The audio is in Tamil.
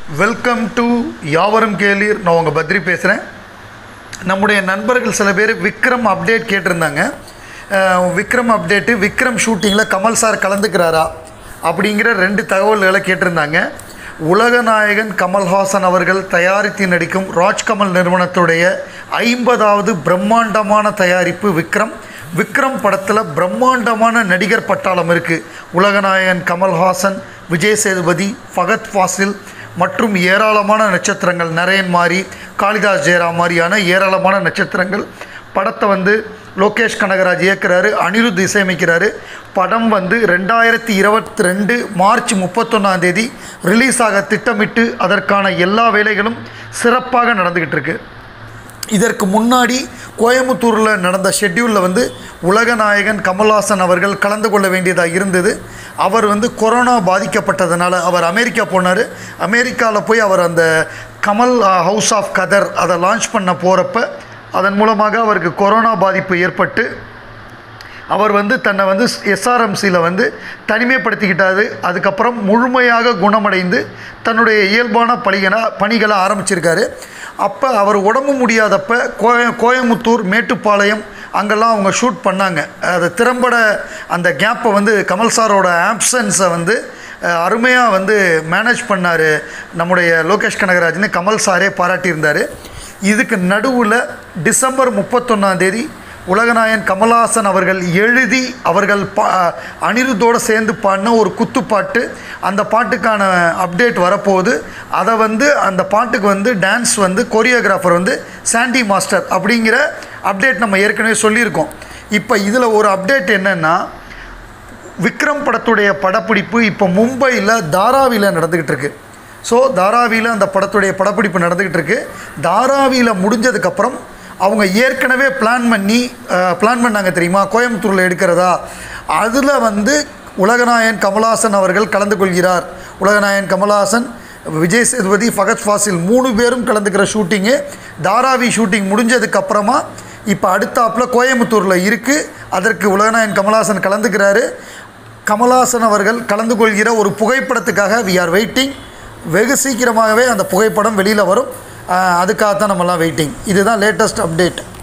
வெல்கம் டு யாவரும் கேளீர். நான் உங்கள் பத்ரி பேசுகிறேன். நம்முடைய நண்பர்கள் சில பேர் விக்ரம் அப்டேட் கேட்டிருந்தாங்க. விக்ரம் அப்டேட்டு, விக்ரம் ஷூட்டிங்கில் கமல் சார் கலந்துக்கிறாரா அப்படிங்கிற 2 தகவல்களை கேட்டிருந்தாங்க. உலகநாயகன் கமல்ஹாசன் அவர்கள் தயாரித்து நடிக்கும் ராஜ்கமல் நிறுவனத்துடைய 50வது பிரம்மாண்டமான தயாரிப்பு விக்ரம். விக்ரம் படத்தில் பிரம்மாண்டமான நடிகர் பட்டாளம் இருக்குது. உலகநாயகன் கமல்ஹாசன், விஜய் சேதுபதி, ஃபகத் ஃபாசில் மற்றும் ஏராளமான நட்சத்திரங்கள், நரேன் மாதிரி, காளிதாஸ் ஜெயராம் மாதிரியான ஏராளமான நட்சத்திரங்கள். படத்தை லோகேஷ் கனகராஜ் இயக்குறாரு, அனிருத் இசையமைக்கிறாரு. படம் 2022 மார்ச் 31 ரிலீஸ் ஆக திட்டமிட்டு அதற்கான எல்லா வேலைகளும் சிறப்பாக நடந்துக்கிட்டு இருக்கு. இதற்கு முன்னாடி கோயம்புத்தூரில் நடந்த ஷெட்யூலில் உலகநாயகன் கமல்ஹாசன் அவர்கள் கலந்து கொள்ள வேண்டியதாக இருந்தது. அவர் கொரோனா பாதிக்கப்பட்டதுனால அவர் அமெரிக்கா போனார். அமெரிக்காவில் போய் அவர் அந்த கமல் ஹவுஸ் ஆஃப் கதர் அதை லான்ச் பண்ண போகிறப்ப அதன் மூலமாக அவருக்கு கொரோனா பாதிப்பு ஏற்பட்டு அவர் தன்னை எஸ்ஆர்எம்சியில் தனிமைப்படுத்திக்கிட்டாரு. அதுக்கப்புறம் முழுமையாக குணமடைந்து தன்னுடைய இயல்பான பணிகளை ஆரம்பிச்சிருக்காரு. அப்போ அவர் உடம்பு முடியாதப்போ கோயம்புத்தூர், மேட்டுப்பாளையம் அங்கெல்லாம் அவங்க ஷூட் பண்ணாங்க. அதை திறம்பட அந்த கேப்பை கமல் சாரோட ஆப்சன்ஸை அருமையாக மேனேஜ் பண்ணார் நம்முடைய லோகேஷ் கனகராஜ்னு கமல் சாரே பாராட்டியிருந்தார். இதுக்கு நடுவில் டிசம்பர் 31 உலகநாயகன் கமல்ஹாசன் அவர்கள் எழுதி அவர்கள் அனிருத்தோடு சேர்ந்து பாடின ஒரு குத்துப்பாட்டு, அந்த பாட்டுக்கான அப்டேட் வரப்போகுது. அதை அந்த பாட்டுக்கு டான்ஸ் கொரியோகிராஃபர் சாண்டி மாஸ்டர் அப்படிங்கிற அப்டேட் நம்ம ஏற்கனவே சொல்லியிருக்கோம். இப்போ இதில் ஒரு அப்டேட் என்னென்னா, விக்ரம் படத்துடைய படப்பிடிப்பு இப்போ மும்பையில் தாராவியில் நடந்துக்கிட்டு இருக்கு. ஸோ தாராவியில் அந்த படத்துடைய படப்பிடிப்பு நடந்துக்கிட்டு இருக்கு. தாராவியில் முடிஞ்சதுக்கப்புறம் அவங்க ஏற்கனவே பிளான் பண்ணாங்க தெரியுமா, கோயம்புத்தூரில் எடுக்கிறதா. அதில் உலகநாயகன் கமல்ஹாசன் அவர்கள் கலந்து கொள்கிறார். உலகநாயகன் கமல்ஹாசன், விஜய் சேதுபதி, ஃபகத் ஃபாசில் 3 பேரும் கலந்துக்கிற ஷூட்டிங்கு தாராவி ஷூட்டிங் முடிஞ்சதுக்கப்புறமா இப்போ அடுத்தாப்பில் கோயம்புத்தூரில் இருக்குது. அதற்கு உலகநாயகன் கமல்ஹாசன் கலந்துக்கிறாரு. கமல்ஹாசன் அவர்கள் கலந்து கொள்கிற ஒரு புகைப்படத்துக்காக வி ஆர் வெயிட்டிங். வெகு சீக்கிரமாகவே அந்த புகைப்படம் வெளியில் வரும். அதுக்காகத்தான் நம்மலாம் வெயிட்டிங். இதுதான் லேட்டஸ்ட் அப்டேட்.